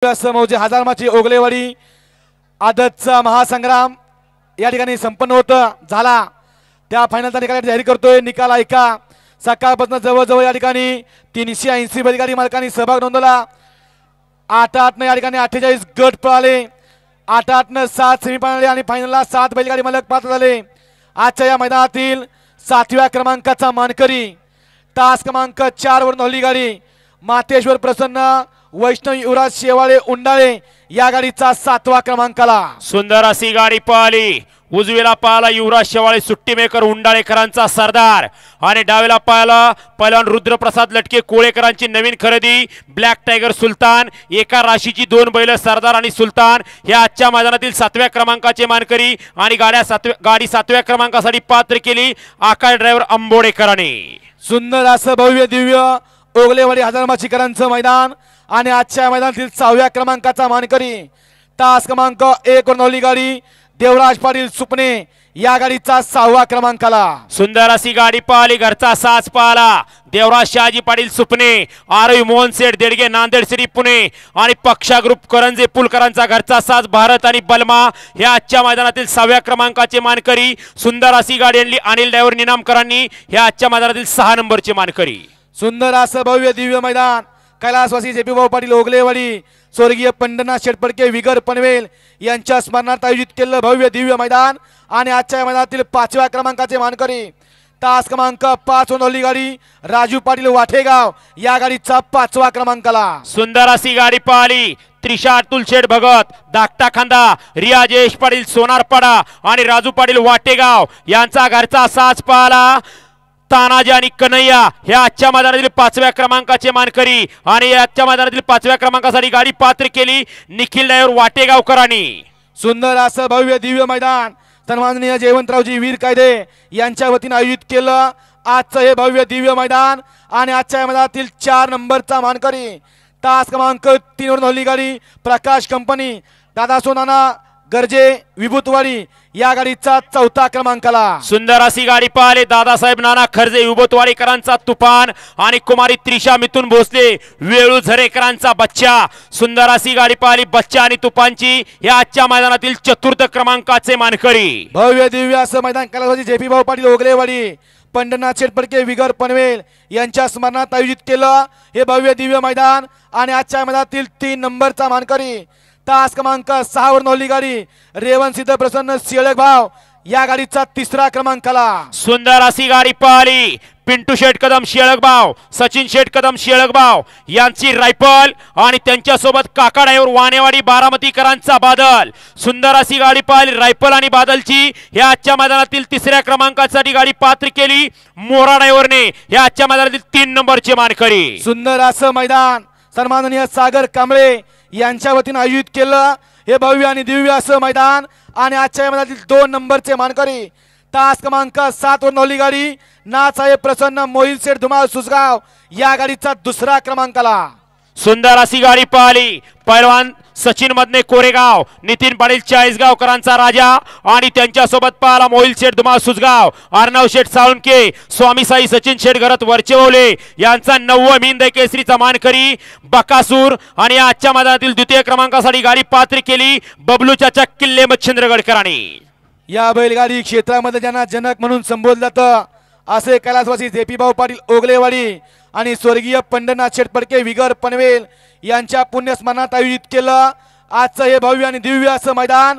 समोरचे हजारमाची ओगलेवाडी आदतचा महासंग्राम या ठिकाणी संपन्न झाला। त्या फायनलचा निकाल जाहीर करतोय। निकाल ऐका। सकाळपासून जवळजवळ या ठिकाणी 380 बैलगाडी मालकांनी सहभाग नोंदवला। 8-8 या ठिकाणी 48 गट पळाले। 8-8 7 सेमीफायनल आणि फायनलला 7 बैलगाडी मालक पात्र झाले। आजच्या या मैदानातील 7व्या क्रमांकाचा मानकरी तास क्रमांक 4 वर नोंदवली गाडी मातेश्वर प्रसन्न वैष्णव युवराज शेवाळे उंडाळे या गाडीचा 7वा क्रमांकाला। सुंदर अशी गाडी पळाली। उजवीला पाहिला युवराज शेवाळे सुट्टी मेकर उंडाळेकरांचा सरदार आणि डावीला पाहिला पहिलवान रुद्रप्रसाद लटके कोळेकरांची नवीन खरेदी ब्लॅक टायगर सुलतान। एका राशीची 2 बैल सरदार आणि सुलतान या आजच्या मैदानातील 7व्या क्रमांकाचे मानकरी आणि गाडी 7व्या क्रमांकासाठी पात्र केली आकाश ड्रायव्हर अंबोडेकरांनी। सुंदर असं भव्य दिव्य ओगलेवाडी हजारमाचीकरांचं मैदान आणि आजच्या मैदानातील 6व्या क्रमांकाचा मानकरी तास क्रमांक 1 वर नोंदवली गाडी देवराज पाटील सुपणे या गाडीचा 6वा क्रमांकाला। सुंदर अशी गाडी पळाली। घरचा साज पळाला देवराज शहाजी पाटील सुपणे आरोही मोहन सेठ देडगे नांदेड सिटी पुणे आणि पक्षा ग्रुप करंजे पुलकरांचा घरचा साज भारत आणि बलमा या आजच्या मैदानातील 6व्या क्रमांकाचे मानकरी। सुंदर अशी गाडी आणली अनिल ड्रायव्हर निनामकरांनी या आजच्या मैदानातील 6 नंबरचे मानकरी। सुंदर असं भव्य दिव्य मैदान कैलासवासी जेपी भाऊ पाटील ओगलेवाडी स्वर्गीय पंढरनाथ शेटपडके विगर पनवेल यांच्या स्मरणार्थ आयोजित केलेलं भव्य दिव्य मैदान आणि आजच्या मैदानातील 5व्या क्रमांकाचे मानकरी तास क्रमांक 5 वर नोंदवली गाडी राजू पाटील वाठेगाव या गाडीचा 5वा क्रमांकाला। सुंदर अशी गाडी पळाली। त्रिशा अतुल शेठ भगत धाकटा खांदा रिया जयेश पाटील सोनारपाडा आणि राजू पाटील वाटेगाव यांचा घरचा साज पळाला तानाजी आणि कन्हैया ह्या आजच्या मैदानातील 5व्या क्रमांकाचे मानकरी आणि आजच्या मैदानातील 5व्या क्रमांकासाठी गाडी पात्र केली निखिल ड्रायव्हर वाटेगावकरांनी। सुंदर असं भव्य दिव्य मैदान सन्माननीय जयवंतरावजी वीर कायदे यांच्या वतीने आयोजित केलं आजचं हे भव्य दिव्य मैदान आणि आजच्या मैदानातील 4 नंबरचा मानकरी तास क्रमांक 3 वर नोंदवली गाडी प्रकाश कंपनी दादा सोनाना गरजे विभूतवाडी या गाडीचा 4था क्रमांकाला। सुंदर अशी गाडी पळाली दादासाहेब नाना खर्जे विभूतवाडीकरांचा तुफान आणि कुमारी त्रिशा मिथुन भोसले वेळू झरेकरांचा बच्चा। सुंदर अशी गाडी पळाली बच्चा आणि तुफानची या आजच्या मैदानातील 4th क्रमांकाचे मानकरी। भव्य दिव्य असं मैदान कैलासवासी जेपी भाऊ पाटील ओगलेवाडी पंढरनाथ शेटपडके विगर पनवेल यांच्या स्मरणार्थ आयोजित केलं हे भव्य दिव्य मैदान आणि आजच्या मैदानातील 3 नंबरचा मानकरी तास क्रमांक 6 वर नोंदवली गाडी रेवण सिद्ध प्रसन्न शेळक भाव या गाडीचा 3रा क्रमांकाला। सुंदर अशी गाडी पळाली पिंटू शेठ कदम शेळक भाव सचिन शेठ कदम शेळक भाव यांची रायफल आणि त्यांच्या सोबत काका ड्रायव्हर वानेवाडी बारामतीकरांचा बादल। सुंदर अशी गाडी पळाली रायफल आणि बादलची या आजच्या मैदानातील 3ऱ्या क्रमांकासाठी गाडी पात्र केली मोरा ड्रायव्हरने या आजच्या मैदानातील 3 नंबरचे मानकरी। सुंदर असं मैदान सन्माननीय सागर कांबळे यांच्या वतीने आयोजित केलं हे भव्य आणि दिव्य असं मैदान आणि आजच्या मैदानातील 2 नंबरचे मानकरी तास क्रमांक 7 वर नोंदवली गाडी नासाहेब प्रसन्न मोहिल शेठ धुमाळ सुसगाव या गाडीचा 2रा क्रमांकाला। सुंदर अशी गाडी पळाली पैलवान सचिन मधने कोरेगाव नितीन पाटील चाळीसगावकरांचा राजा आणि त्यांच्या सोबत पाहिला मोहिल शेठ धुमाळ सुसगाव अर्णव शेठ साळुंके स्वामी साई सचिन शेठ घरत वरचेवले यांचा 9वा मिंद केसरीचा मानकरी बकासूर आणि आजच्या मैदानातील 2य क्रमांकासाठी गाडी पात्र केली बबलू चाचा किल्ले मच्छिंद्रगडकरांनी। या बैलगाडी क्षेत्रामध्ये ज्यांना जनक म्हणून संबोधलं जातं असे कैलासवासी जेपी भाऊ पाटील ओगलेवाडी आणि स्वर्गीय पंढरनाथ शेटपडके विगर पनवेल यांच्या पुण्यस्मरणार्थ आयोजित केलं आजचं हे भव्य आणि दिव्य असं मैदान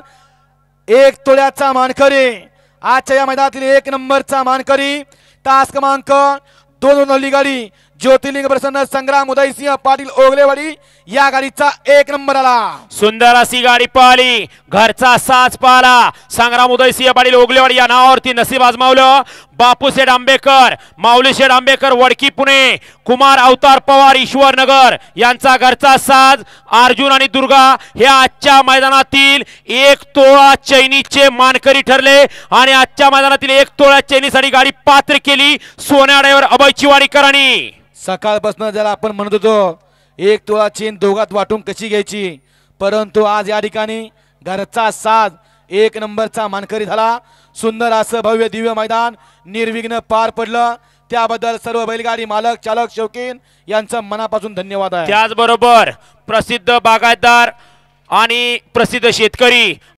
1 तोळ्याचा मानकरी आजच्या या मैदानातील 1 नंबरचा मानकरी तास क्रमांक 2 वर नोंदवली गाडी ज्योतिर्लिंग प्रसन्न संग्राम उदयसिंह पाटील ओगलेवाडी या गाडीचा 1 नंबर आला। सुंदर अशी गाडी पळाली घरचा साज पळाला संग्राम उदयसिंह पाटील ओगलेवाडी या नावावरती नसीब आजमावलं बापूशेठ आंबेकर माऊलीशेठ आंबेकर वडकी पुणे कुमार अवतार पवार ईश्वरनगर यांचा घरचा साज अर्जुन आणि दुर्गा हे आजच्या मैदानातील 1 तोळा चैनीचे मानकरी ठरले आणि आजच्या मैदानातील 1 तोळा चैनीसाठी गाडी पात्र केली सोन्या ड्रायव्हर अभय चिवाडीकरांनी। सकाळपासून ज्याला आपण म्हणत होतो 1 तोळा चेन दोघात वाटून कशी घ्यायची परंतु आज या ठिकाणी घरचा साज 1 नंबरचा मानकरी झाला। सुंदर असं भव्य दिव्य मैदान निर्विघ्न पार पडलं त्याबद्दल सर्व बैलगाडी मालक चालक शौकीन यांचं मनापासून धन्यवाद आहे. त्याचबरोबर प्रसिद्ध बागायतदार आणि प्रसिद्ध शेतकरी